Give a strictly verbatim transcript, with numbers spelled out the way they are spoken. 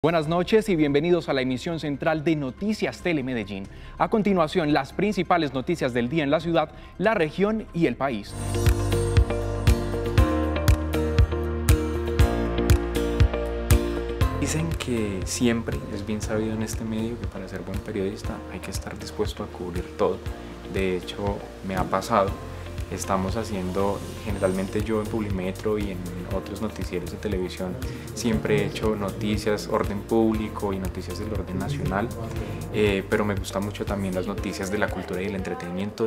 Buenas noches y bienvenidos a la emisión central de Noticias Telemedellín. A continuación, las principales noticias del día en la ciudad, la región y el país. Dicen que siempre es bien sabido en este medio que para ser buen periodista hay que estar dispuesto a cubrir todo. De hecho, me ha pasado. Estamos haciendo, generalmente yo en Publimetro y en otros noticieros de televisión, siempre he hecho noticias, orden público y noticias del orden nacional, eh, pero me gustan mucho también las noticias de la cultura y el entretenimiento.